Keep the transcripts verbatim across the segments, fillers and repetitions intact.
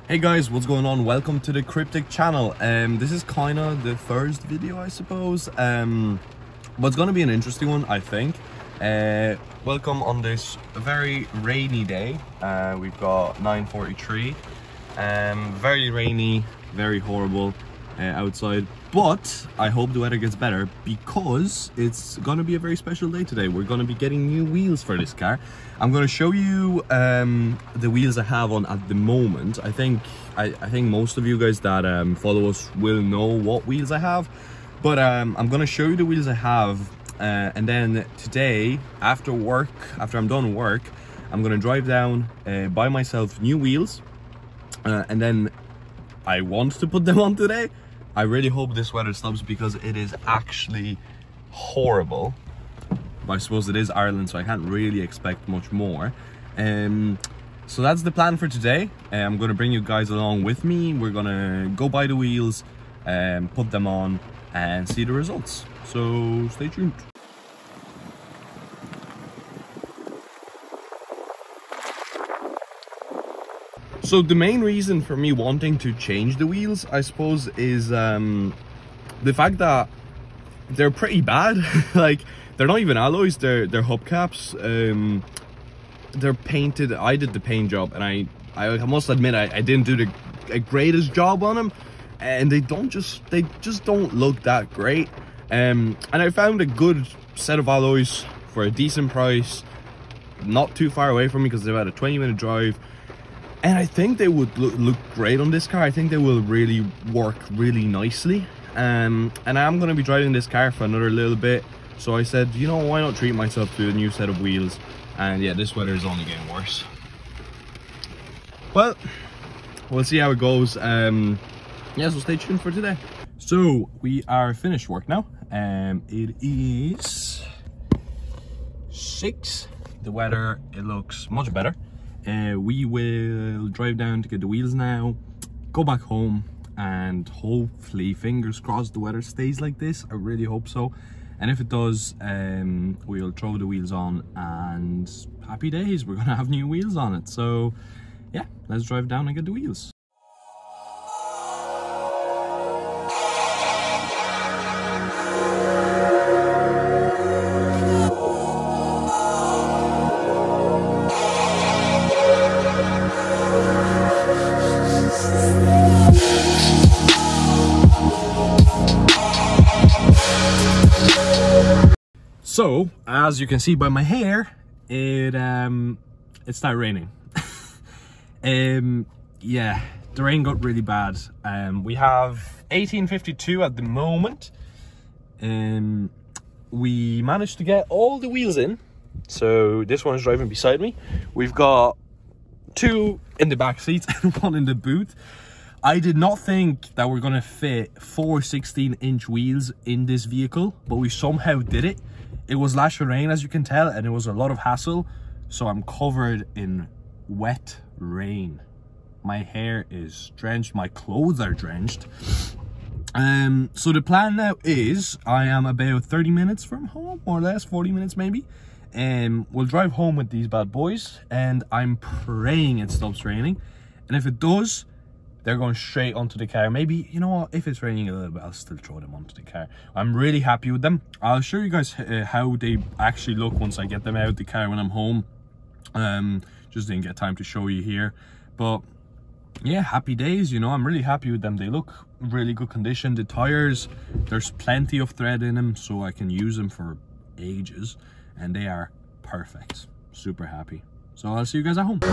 Hey guys, what's going on? Welcome to the Cryptic channel. Um, this is kind of the first video, I suppose. Um, but it's going to be an interesting one, I think. Uh, welcome on this very rainy day. Uh, we've got nine forty-three. Um, very rainy, very horrible uh, outside. But I hope the weather gets better because it's going to be a very special day today. We're going to be getting new wheels for this car. I'm going to show you um, the wheels I have on at the moment. I think I, I think most of you guys that um, follow us will know what wheels I have. But um, I'm going to show you the wheels I have. Uh, and then today, after work, after I'm done work, I'm going to drive down, uh, buy myself new wheels. Uh, and then I want to put them on today. I really hope this weather stops because it is actually horrible. But I suppose it is Ireland, so I can't really expect much more. Um, so that's the plan for today. Uh, I'm going to bring you guys along with me. We're going to go buy the wheels, um, put them on, and see the results. So stay tuned. So the main reason for me wanting to change the wheels, I suppose, is um, the fact that they're pretty bad. Like, they're not even alloys, they're, they're hubcaps. Um, they're painted. I did the paint job, and I, I must admit I, I didn't do the, the greatest job on them. And they don't just, they just don't look that great. Um, and I found a good set of alloys for a decent price, not too far away from me because they're about a twenty minute drive. And I think they would look, look great on this car. I think they will really work really nicely. Um, and I'm going to be driving this car for another little bit. So I said, you know, why not treat myself to a new set of wheels? And yeah, this weather is only getting worse. Well, we'll see how it goes. Um, yeah, so stay tuned for today. So we are finished work now. Um, it is six. The weather, it looks much better. Uh, we will drive down to get the wheels now, go back home, and hopefully, fingers crossed, the weather stays like this. I really hope so. And if it does, um, we'll throw the wheels on, and happy days, we're gonna have new wheels on it. So yeah, let's drive down and get the wheels. So, as you can see by my hair, it um, it started raining. um, yeah, the rain got really bad. Um, we have eighteen fifty-two at the moment. Um, we managed to get all the wheels in. So this one is driving beside me. We've got two in the back seats and one in the boot. I did not think that we're gonna fit four sixteen inch wheels in this vehicle, but we somehow did it. It was lashing rain, as you can tell, and it was a lot of hassle. So I'm covered in wet rain. My hair is drenched, my clothes are drenched. Um, so the plan now is, I am about thirty minutes from home, more or less, forty minutes maybe. And um, we'll drive home with these bad boys, and I'm praying it stops raining. And if it does, they're going straight onto the car. Maybe, you know what, if it's raining a little bit, I'll still throw them onto the car. I'm really happy with them. I'll show you guys uh, how they actually look once I get them out of the car when I'm home. Um, just didn't get time to show you here. But yeah, happy days, you know, I'm really happy with them. They look really good condition. The tires, there's plenty of thread in them, so I can use them for ages. And they are perfect. Super happy. So I'll see you guys at home.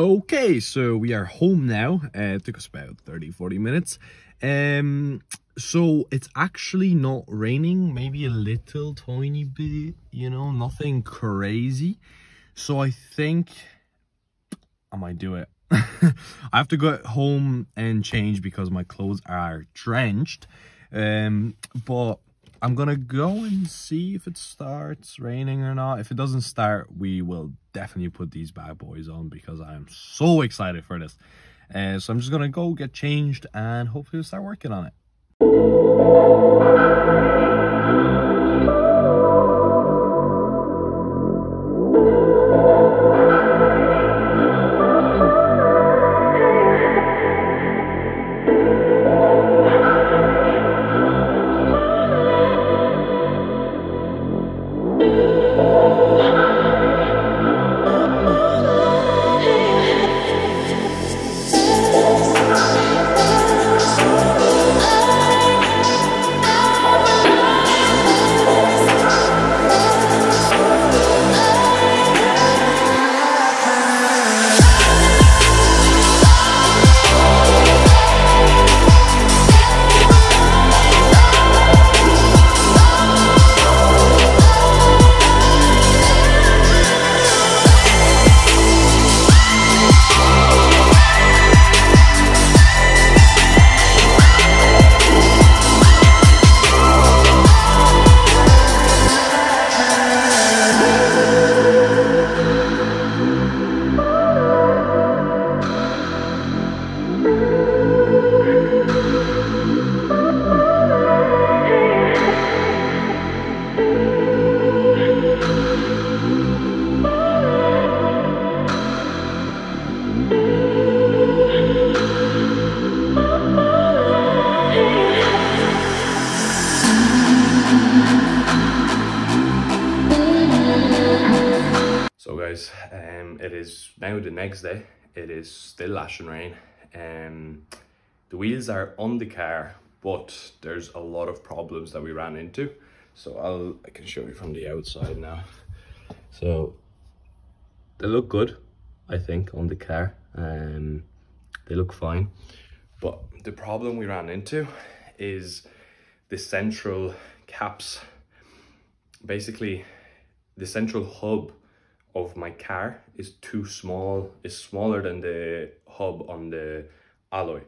Okay, so we are home now. Uh, it took us about thirty, forty minutes. Um, so it's actually not raining, maybe a little tiny bit, you know, nothing crazy. So I think I might do it. I have to go home and change because my clothes are drenched. Um, but I'm gonna go and see if it starts raining or not. If it doesn't start, we will definitely put these bad boys on because I am so excited for this. Uh, so I'm just gonna go get changed and hopefully we'll start working on it. So guys, um, it is now the next day. It is still lashing rain. Um, the wheels are on the car, but there's a lot of problems that we ran into. So I'll I can show you from the outside now. So they look good, I think, on the car. Um, they look fine. But the problem we ran into is the central caps. Basically, the central hub of my car is too small, is smaller than the hub on the alloy.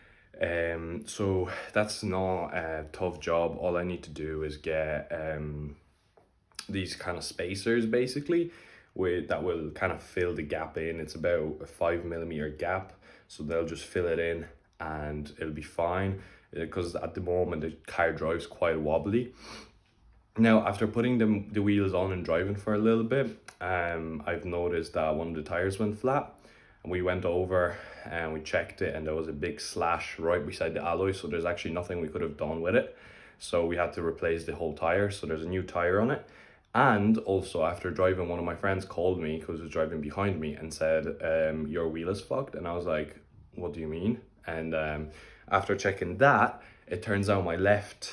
Um, so that's not a tough job. All I need to do is get um, these kind of spacers basically with that will kind of fill the gap in. It's about a five millimeter gap, so they'll just fill it in and it'll be fine, because at the moment the car drives quite wobbly. Now, after putting them, the wheels on and driving for a little bit, um, I've noticed that one of the tires went flat. And we went over and we checked it, and there was a big slash right beside the alloy. So there's actually nothing we could have done with it. So we had to replace the whole tire. So there's a new tire on it. And also, after driving, one of my friends called me because he was driving behind me and said, um, your wheel is fucked. And I was like, what do you mean? And um, after checking that, it turns out my left,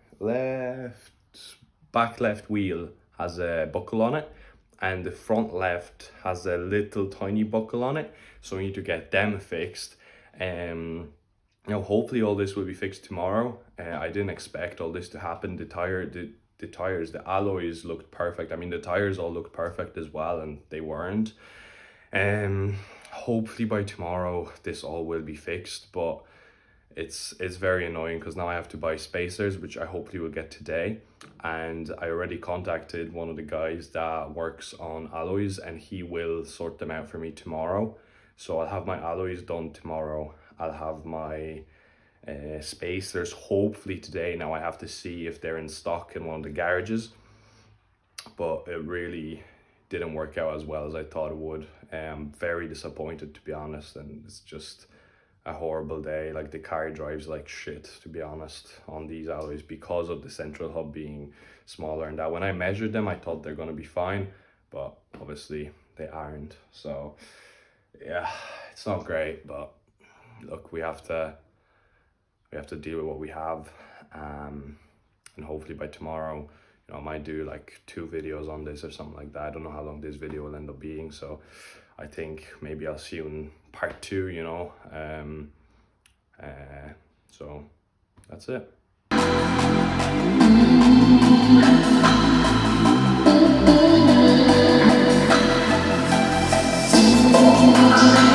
left, back left wheel has a buckle on it, and the front left has a little tiny buckle on it. So we need to get them fixed. Um, you know, hopefully all this will be fixed tomorrow. Uh, I didn't expect all this to happen. The tire, the, the tires, the alloys looked perfect. I mean, the tires all looked perfect as well, and they weren't. Um, hopefully by tomorrow this all will be fixed, but it's it's very annoying because now I have to buy spacers, which I hopefully will get today. And I already contacted one of the guys that works on alloys, and he will sort them out for me tomorrow. So I'll have my alloys done tomorrow. I'll have my uh, spacers hopefully today. Now I have to see if they're in stock in one of the garages, but it really didn't work out as well as I thought it would. I'm very disappointed, to be honest, and it's just a horrible day. Like, the car drives like shit, to be honest, on these alloys because of the central hub being smaller, and that when I measured them I thought they're going to be fine, but obviously they aren't. So yeah, it's not great, but look, we have to we have to deal with what we have. Um and hopefully by tomorrow, you know, I might do like two videos on this or something like that. I don't know how long this video will end up being, so I think maybe I'll see you in part two, you know. Um, uh, so that's it.